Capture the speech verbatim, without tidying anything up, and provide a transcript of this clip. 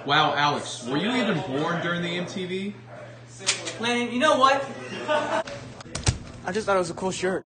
Wow, Alex, were you even born during the M T V? Man, you know what? I just thought it was a cool shirt.